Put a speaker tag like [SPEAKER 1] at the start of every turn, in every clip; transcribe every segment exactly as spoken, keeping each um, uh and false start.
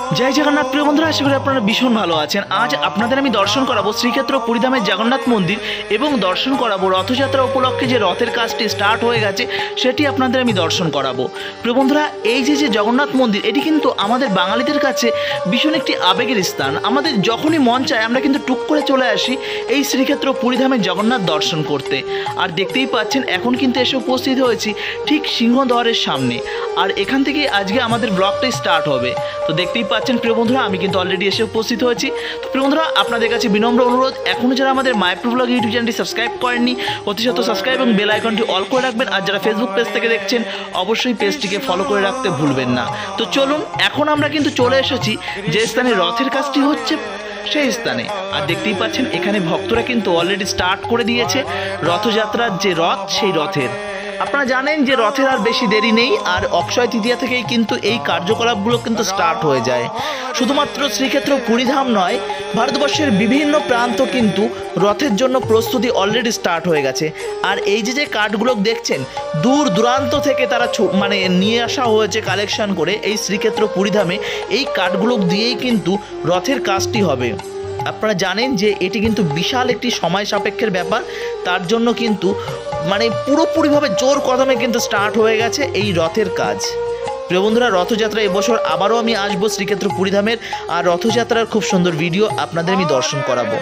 [SPEAKER 1] জয় জগন্নাথ প্রিয় বন্ধুরা, আশা করি আপনারা ভীষণ ভালো আছেন। আজ আপনাদের আমি দর্শন করাবো শ্রীক্ষেত্র পুরীধামের জগন্নাথ মন্দির এবং দর্শন করাবো রথযাত্রা উপলক্ষে যে রথের কাজটি স্টার্ট হয়ে গেছে সেটি আপনাদের আমি দর্শন করাবো। প্রিয় বন্ধুরা, এই যে যে জগন্নাথ মন্দির, এটি কিন্তু আমাদের বাঙালিদের কাছে ভীষণ একটি আবেগের স্থান। আমাদের যখনই মন চায় আমরা কিন্তু টুক করে চলে আসি এই শ্রীক্ষেত্র পুরীধামের জগন্নাথ দর্শন করতে। আর দেখতেই পাচ্ছেন এখন কিন্তু এসে উপস্থিত হয়েছি ঠিক সিংহদ্বারের সামনে, আর এখান থেকে আজকে আমাদের ব্লগটা স্টার্ট হবে। তো দেখতেই পাচ্ছেন প্রিয় বন্ধুরা, আমি কিন্তু অলরেডি এসে উপস্থিত হয়েছি। তো প্রিয় বন্ধুরা, আপনাদের কাছে বিনম্র অনুরোধ, এখনও যারা আমাদের মাইপ্রো ব্লগ ইউটিউব চ্যানেলটি সাবস্ক্রাইব করেননি, অতি সত্ত্বর সাবস্ক্রাইব এবং বেল আইকনটি অল করে রাখবেন। আর যারা ফেসবুক পেজ থেকে দেখছেন অবশ্যই পেজটিকে ফলো করে রাখতে ভুলবেন না। তো চলুন, এখন আমরা কিন্তু চলে এসেছি যে স্থানে রথের কাজটি হচ্ছে সেই স্থানে। আর দেখতেই পাচ্ছেন এখানে ভক্তরা কিন্তু অলরেডি স্টার্ট করে দিয়েছে রথযাত্রার যে রথ, সেই রথের। আপনারা জানেন যে রথের আর বেশি দেরি নেই, আর অক্ষয় তৃতীয়া থেকেই কিন্তু এই কার্যকলাপগুলো কিন্তু স্টার্ট হয়ে যায়। শুধুমাত্র শ্রীক্ষেত্র পুরীধাম নয়, ভারতবর্ষের বিভিন্ন প্রান্ত কিন্তু রথের জন্য প্রস্তুতি অলরেডি স্টার্ট হয়ে গেছে। আর এই যে যে কাঠগুলো দেখছেন, দূর দূরান্ত থেকে তারা মানে নিয়ে আসা হয়েছে কালেকশন করে এই শ্রীক্ষেত্র পুরীধামে। এই কাঠগুলো দিয়েই কিন্তু রথের কাজটি হবে। আপনারা জানেন যে এটি কিন্তু বিশাল একটি সময় সাপেক্ষের ব্যাপার, তার জন্য কিন্তু মানে পুরোপুরিভাবে জোর কদমে কিন্তু স্টার্ট হয়ে গেছে এই রথের কাজ। প্রিয় বন্ধুরা, রথযাত্রা এবছর আবারও আমি আসবো শ্রীক্ষেত্র পুরীধামের, আর রথযাত্রার খুব সুন্দর ভিডিও আপনাদের আমি দর্শন করাবো।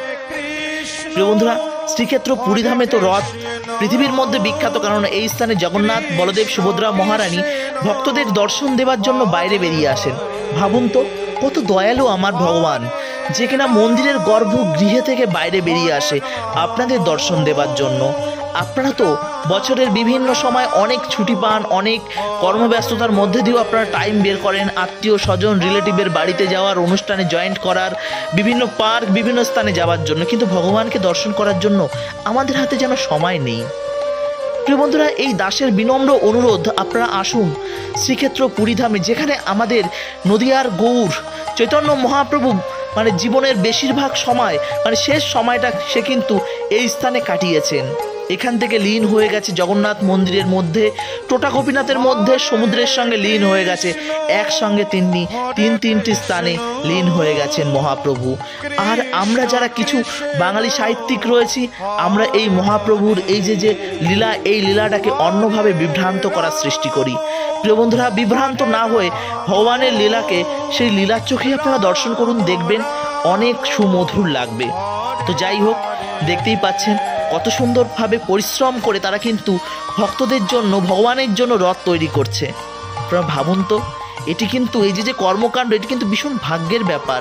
[SPEAKER 1] প্রিয় বন্ধুরা, শ্রীক্ষেত্র পুরীধামে তো রথ পৃথিবীর মধ্যে বিখ্যাত, কারণ এই স্থানে জগন্নাথ, বলদেব, সুভদ্রা, মহারানী ভক্তদের দর্শন দেওয়ার জন্য বাইরে বেরিয়ে আসেন। ভাবুন তো, কত দয়ালু আমার ভগবান, যে কিনা মন্দিরের গর্ভগৃহে থেকে বাইরে বেরিয়ে আসে আপনাদের দর্শন দেওয়ার জন্য। আপনারা তো বছরের বিভিন্ন সময় অনেক ছুটি পান, অনেক কর্মব্যস্ততার মধ্যে দিয়েও আপনারা টাইম বের করেন আত্মীয় স্বজন রিলেটিভের বাড়িতে যাওয়ার, অনুষ্ঠানে জয়েন্ট করার, বিভিন্ন পার্ক, বিভিন্ন স্থানে যাওয়ার জন্য, কিন্তু ভগবানকে দর্শন করার জন্য আমাদের হাতে যেন সময় নেই। প্রিয় বন্ধুরা, এই দাসের বিনম্র অনুরোধ, আপনারা আসুন শ্রীক্ষেত্র পুরীধামে, যেখানে আমাদের নদিয়ার গৌর চৈতন্য মহাপ্রভু মানে জীবনের বেশিরভাগ সময় মানে শেষ সময়টা সে কিন্তু এই স্থানে কাটিয়েছেন। এখান থেকে লীন হয়ে গেছে জগন্নাথ মন্দিরের মধ্যে, টোটা গোপীনাথের মধ্যে, সমুদ্রের সঙ্গে লীন হয়ে গেছে। একসঙ্গে তিনি তিন তিনটি স্থানে লীন হয়ে গেছেন মহাপ্রভু। আর আমরা যারা কিছু বাঙালি সাহিত্যিক রয়েছি, আমরা এই মহাপ্রভুর এই যে যে লীলা, এই লীলাটাকে অন্যভাবে বিভ্রান্ত করার সৃষ্টি করি। প্রিয় বন্ধুরা, বিভ্রান্ত না হয়ে ভগবানের লীলাকে সেই লীলার চোখে আপনারা দর্শন করুন, দেখবেন অনেক সুমধুর লাগবে। তো যাই হোক, দেখতেই পাচ্ছেন কত সুন্দরভাবে পরিশ্রম করে তারা কিন্তু ভক্তদের জন্য, ভগবানের জন্য রথ তৈরি করছে। আপনারা ভাবুন তো, এটি কিন্তু এই যে যে কর্মকাণ্ড, এটি কিন্তু ভীষণ ভাগ্যের ব্যাপার।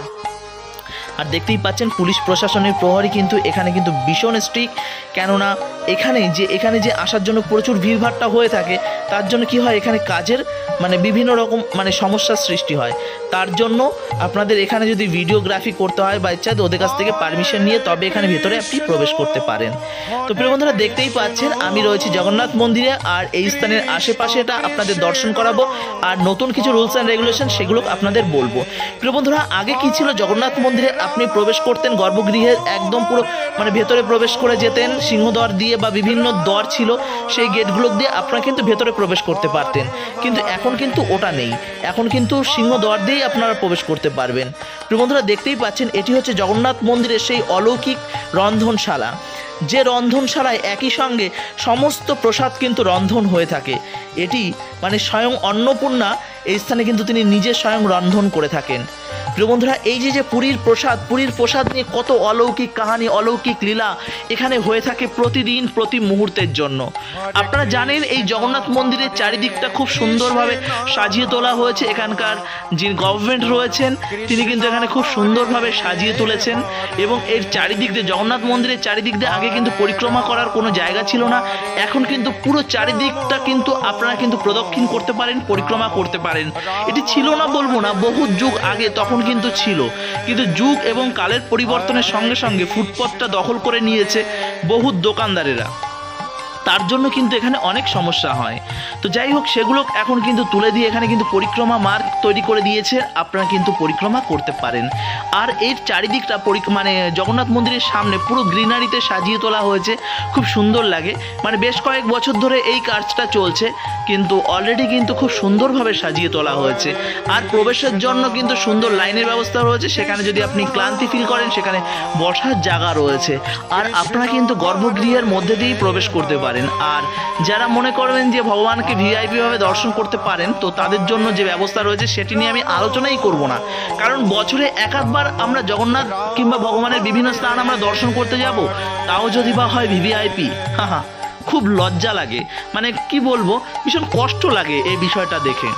[SPEAKER 1] আর দেখতেই পাচ্ছেন পুলিশ প্রশাসনের প্রহরী কিন্তু এখানে কিন্তু ভীষণ স্ট্রিক্ট, কেননা এখানে যে এখানে যে আসার জন্য প্রচুর ভিড়ভাড়টা হয়ে থাকে, তার জন্য কি হয়, এখানে কাজের মানে বিভিন্ন রকম মানে সমস্যার সৃষ্টি হয়। তার জন্য আপনাদের এখানে যদি ভিডিওগ্রাফি করতে হয় বা ইচ্ছা, ওদের কাছ থেকে পারমিশন নিয়ে তবে এখানে ভেতরে আপনি প্রবেশ করতে পারেন। তো প্রিয় বন্ধুরা, দেখতেই পাচ্ছেন আমি রয়েছি জগন্নাথ মন্দিরে, আর এই স্থানের আশেপাশে এটা আপনাদের দর্শন করাবো, আর নতুন কিছু রুলস অ্যান্ড রেগুলেশন সেগুলো আপনাদের বলবো। প্রিয় বন্ধুরা, আগে কি ছিল, জগন্নাথ মন্দিরে আপনি প্রবেশ করতেন গর্ভগৃহে একদম পুরো মানে ভেতরে প্রবেশ করে যেতেন সিংহদ্বার দিয়ে, বা বিভিন্ন দ্বার ছিল সেই গেটগুলো দিয়ে আপনারা কিন্তু ভেতরে প্রবেশ করতে পারতেন। কিন্তু এখন কিন্তু ওটা নেই, এখন কিন্তু সিংহদ্বার দিয়েই আপনারা প্রবেশ করতে পারবেন। প্রিয় বন্ধুরা, দেখতেই পাচ্ছেন এটি হচ্ছে জগন্নাথ মন্দিরের সেই অলৌকিক রন্ধনশালা, যে রন্ধনশালায় একই সঙ্গে সমস্ত প্রসাদ কিন্তু রন্ধন হয়ে থাকে। এটি মানে স্বয়ং অন্নপূর্ণা এই স্থানে কিন্তু তিনি নিজে স্বয়ং রন্ধন করে থাকেন। প্রিয় বন্ধুরা, এই যে যে পুরীর প্রসাদ, পুরীর প্রসাদ নিয়ে কত অলৌকিক কাহানি, অলৌকিক লীলা এখানে হয়ে থাকে প্রতিদিন, প্রতি মুহূর্তের জন্য। আপনারা জানেন এই জগন্নাথ মন্দিরের চারিদিকটা খুব সুন্দরভাবে সাজিয়ে তোলা হয়েছে। এখানকার যিনি গভর্নমেন্ট রয়েছেন তিনি কিন্তু এখানে খুব সুন্দরভাবে সাজিয়ে তুলেছেন, এবং এর চারিদিক দিয়ে, জগন্নাথ মন্দিরের চারিদিক দিয়ে আগে কিন্তু পরিক্রমা করার কোনো জায়গা ছিল না, এখন কিন্তু পুরো চারিদিকটা কিন্তু আপনারা কিন্তু প্রদক্ষিণ করতে পারেন, পরিক্রমা করতে পারেন। এটি ছিল না বলবো না, বহু যুগ আগে তখন কিন্তু ছিল, কিন্তু যুগ এবং কালের পরিবর্তনের সঙ্গে সঙ্গে ফুটপথটা দখল করে নিয়েছে বহু দোকানদারেরা, তার জন্য কিন্তু এখানে অনেক সমস্যা হয়। তো যাই হোক, সেগুলো এখন কিন্তু তুলে দিয়ে এখানে কিন্তু পরিক্রমা মার্গ তৈরি করে দিয়েছে, আপনারা কিন্তু পরিক্রমা করতে পারেন। আর এর চারিদিকটা মানে জগন্নাথ মন্দিরের সামনে পুরো গ্রিনারিতে সাজিয়ে তোলা হয়েছে, খুব সুন্দর লাগে। মানে বেশ কয়েক বছর ধরে এই কাজটা চলছে, কিন্তু অলরেডি কিন্তু খুব সুন্দরভাবে সাজিয়ে তোলা হয়েছে। আর প্রবেশের জন্য কিন্তু সুন্দর লাইনের ব্যবস্থা রয়েছে, সেখানে যদি আপনি ক্লান্তি ফিল করেন সেখানে বসার জায়গা রয়েছে। আর আপনারা কিন্তু গর্ভগৃহের মধ্যে দিয়েই প্রবেশ করতে পারেন। আর যারা মনে করবেন যে ভগবানকে ভিআইপি ভাবে দর্শন করতে পারেন, তো তাদের জন্য যে ব্যবস্থা রয়েছে সেটি নিয়ে আমি আলোচনাই করব না, কারণ বছরে এক আধবার আমরা জগন্নাথ কিংবা ভগবানের বিভিন্ন স্থান আমরা দর্শন করতে যাব, তাও যদি বা হয় ভিভিআইপি, হ্যাঁ হ্যাঁ খুব লজ্জা লাগে, মানে কি বলবো, ভীষণ কষ্ট লাগে এই বিষয়টা দেখে।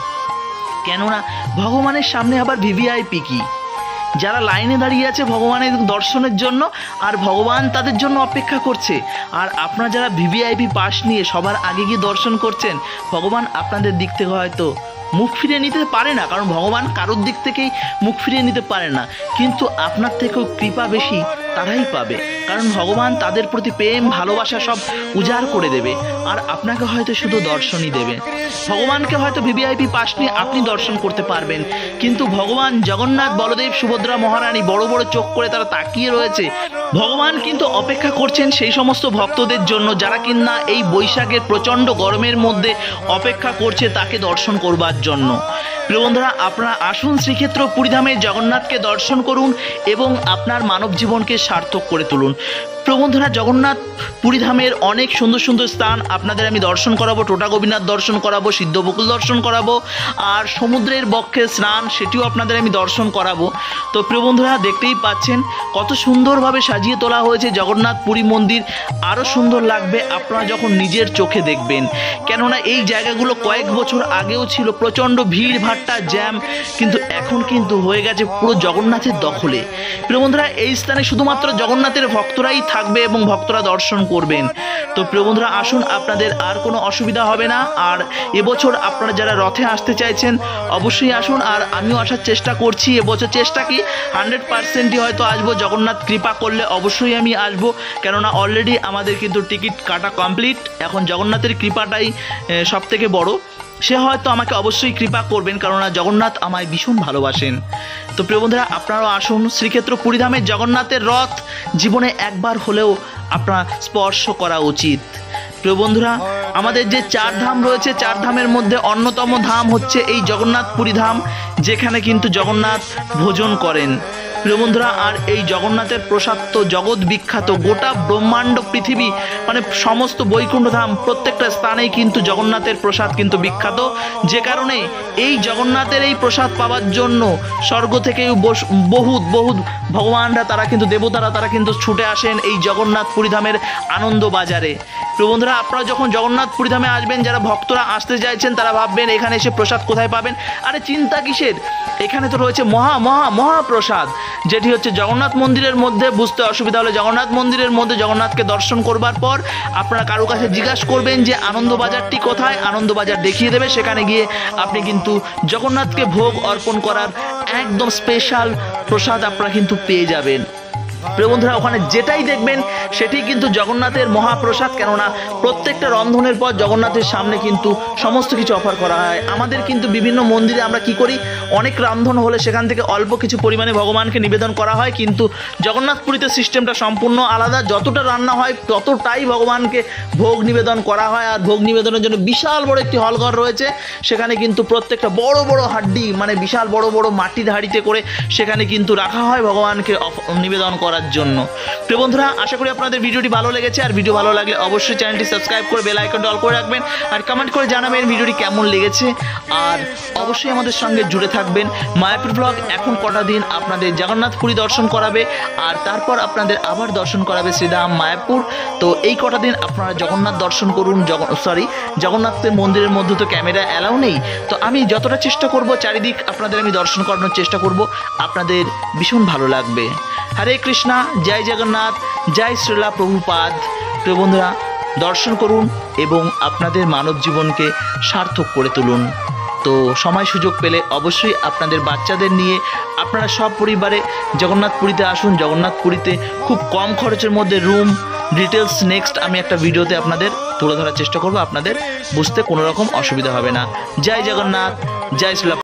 [SPEAKER 1] কেননা ভগবানের সামনে আবার ভিভিআইপি কি? যারা লাইনে দাঁড়িয়ে আছে ভগবানের দর্শনের জন্য, আর ভগবান তাদের জন্য অপেক্ষা করছে, আর আপনারা যারা ভিভিআইপি পাস নিয়ে সবার আগে গিয়ে দর্শন করছেন, ভগবান আপনাদের দিক থেকে হয়তো মুখ ফিরিয়ে নিতে পারে না, কারণ ভগবান কারোর দিক থেকেই মুখ ফিরিয়ে নিতে পারে না, কিন্তু আপনার থেকেও কৃপা বেশি তারাই পাবে, কারণ ভগবান তাদের প্রতি প্রেম ভালোবাসা সব উজাড় করে দেবে, আর আপনাকে হয়তো শুধু দর্শনই দেবে। ভগবানকে হয়তো ভিভিআইপি পাস নিয়ে আপনি দর্শন করতে পারবেন, কিন্তু ভগবান জগন্নাথ, বলদেব, সুভদ্রা মহারানী বড় বড় চোখ করে তারা তাকিয়ে রয়েছে। ভগবান কিন্তু অপেক্ষা করছেন সেই সমস্ত ভক্তদের জন্য যারা কিনা এই বৈশাখের প্রচণ্ড গরমের মধ্যে অপেক্ষা করছে তাকে দর্শন করবার জন্য। প্রিয় বন্ধুরা, আপনারা আসুন শ্রীক্ষেত্র পুরীধামে জগন্নাথকে দর্শন করুন এবং আপনার মানব জীবনকে সার্থক করে তুলুন। প্রিয় বন্ধুরা, জগন্নাথ পুরীধামের অনেক সুন্দর সুন্দর স্থান আপনাদের আমি দর্শন করাবো, টোটা গোপীনাথ দর্শন করাবো, সিদ্ধবকুল দর্শন করাবো, আর সমুদ্রের বক্ষে স্নান সেটিও আপনাদের আমি দর্শন করাবো। তো প্রিয় বন্ধুরা, দেখতেই পাচ্ছেন কত সুন্দরভাবে সাজিয়ে তোলা হয়েছে জগন্নাথ পুরী মন্দির। আরও সুন্দর লাগবে আপনারা যখন নিজের চোখে দেখবেন, কেননা এই জায়গাগুলো কয়েক বছর আগেও ছিল প্রচণ্ড ভিড় ভাট্টা জ্যাম, কিন্তু এখন কিন্তু হয়ে গেছে পুরো জগন্নাথের দখলে। প্রিয় বন্ধুরা, এই স্থানে শুধুমাত্র জগন্নাথের ভক্তরাই থাকবে এবং ভক্তরা দর্শন করবেন। তো প্রিয় বন্ধুরা, আসুন, আপনাদের আর কোনো অসুবিধা হবে না। আর এবছর আপনারা যারা রথে আসতে চাইছেন অবশ্যই আসুন, আর আমিও আসার চেষ্টা করছি। এবছর চেষ্টা কি হান্ড্রেড পার্সেন্টই হয়তো আসবো, জগন্নাথ কৃপা করলে অবশ্যই আমি আসবো, কেননা অলরেডি আমাদের কিন্তু টিকিট কাটা কমপ্লিট। এখন জগন্নাথের কৃপাটাই সব থেকে বড়, সে হয়তো আমাকে অবশ্যই কৃপা করবেন, কেননা জগন্নাথ আমায় ভীষণ ভালোবাসেন। তো প্রিয় বন্ধুরা, আপনারাও আসুন, শ্রীক্ষেত্র পুরীধামে জগন্নাথের রথ জীবনে একবার হলেও আপনার স্পর্শ করা উচিত। প্রিয় বন্ধুরা, আমাদের যে চার ধাম রয়েছে, চার ধামের মধ্যে অন্যতম ধাম হচ্ছে এই জগন্নাথ পুরী ধাম, যেখানে কিন্তু জগন্নাথ ভোজন করেন। প্রিয় বন্ধুরা, আর এই জগন্নাথের প্রসাদ তো জগৎ বিখ্যাত, গোটা ব্রহ্মাণ্ড পৃথিবী মানে সমস্ত বৈকুণ্ঠ ধাম প্রত্যেকটা স্থানেই কিন্তু জগন্নাথের প্রসাদ কিন্তু বিখ্যাত, যে কারণে এই জগন্নাথের এই প্রসাদ পাওয়ার জন্য স্বর্গ থেকেও বহুত বহুত ভগবানরা, তারা কিন্তু দেবতারা, তারা কিন্তু ছুটে আসেন এই জগন্নাথ পুরীধামের আনন্দ বাজারে। প্রিয় বন্ধুরা, আপনারা যখন জগন্নাথ পুরীধামে আসবেন, যারা ভক্তরা আসতে চাইছেন তারা ভাববেন এখানে এসে প্রসাদ কোথায় পাবেন। আরে চিন্তা কিসের, এখানে তো রয়েছে মহা মহা মহাপ্রসাদ, যেটি হচ্ছে জগন্নাথ মন্দিরের মধ্যে। বুঝতে অসুবিধা হলে জগন্নাথ মন্দিরের মধ্যে জগন্নাথকে দর্শন করবার পর আপনারা কারো কাছে জিজ্ঞাসা করবেন যে আনন্দবাজারটি কোথায়, আনন্দবাজার দেখিয়ে দেবে, সেখানে গিয়ে আপনি কিন্তু জগন্নাথকে ভোগ অর্পণ করার একদম স্পেশাল প্রসাদ আপনারা কিন্তু পেয়ে যাবেন। প্রিয় বন্ধুরা, ওখানে যেটাই দেখবেন সেটি কিন্তু জগন্নাথের মহাপ্রসাদ, কেননা প্রত্যেকটা রন্ধনের পর জগন্নাথের সামনে কিন্তু সমস্ত কিছু অফার করা হয়। আমাদের কিন্তু বিভিন্ন মন্দিরে আমরা কি করি, অনেক রান্ধন হলে সেখান থেকে অল্প কিছু পরিমাণে ভগবানকে নিবেদন করা হয়, কিন্তু জগন্নাথপুরীতে সিস্টেমটা সম্পূর্ণ আলাদা। যতটা রান্না হয় ততটাই ভগবানকে ভোগ নিবেদন করা হয়। আর ভোগ নিবেদনের জন্য বিশাল বড় একটি হলঘর রয়েছে, সেখানে কিন্তু প্রত্যেকটা বড় বড় হাড্ডি মানে বিশাল বড় বড় মাটির হাঁড়িতে করে সেখানে কিন্তু রাখা হয় ভগবানকে নিবেদন করার জন্য। প্রিয় বন্ধুরা, আশা করি আপনাদের ভিডিওটি ভালো লেগেছে, আর ভিডিও ভালো লাগলে অবশ্যই চ্যানেলটি সাবস্ক্রাইব করে বেল আইকনটি অল করে রাখবেন, আর কমেন্ট করে জানাবেন ভিডিওটি কেমন লেগেছে, আর অবশ্যই আমাদের সঙ্গে জুড়ে থাকবেন। মায়াপুর ব্লগ এখন কটা দিন আপনাদের জগন্নাথ পুরী দর্শন করাবে, আর তারপর আপনাদের আবার দর্শন করাবে শ্রীধাম মায়াপুর। তো এই কটা দিন আপনারা জগন্নাথ দর্শন করুন। সরি জগন্নাথের মন্দিরের মধ্যে তো ক্যামেরা অ্যালাউ নেই, তো আমি যতটা চেষ্টা করব চারিদিক আপনাদের আমি দর্শন করানোর চেষ্টা করব, আপনাদের ভীষণ ভালো লাগবে। হরে কৃষ্ণা, জয় জগন্নাথ, জয় শ্রীলা প্রভুপাদ। প্রিয় বন্ধুরা, দর্শন করুন এবং আপনাদের মানব জীবনকে সার্থক করে তুলুন। তো সময় সুযোগ পেলে অবশ্যই আপনাদের বাচ্চাদের নিয়ে আপনারা সব পরিবারে জগন্নাথ পুরীতে আসুন। জগন্নাথ পুরীতে খুব কম খরচের মধ্যে রুম ডিটেলস নেক্সট আমি একটা ভিডিওতে আপনাদের তুলে ধরার চেষ্টা করব, আপনাদের বুঝতে কোনো রকম অসুবিধা হবে না। জয় জগন্নাথ, জয় শ্রী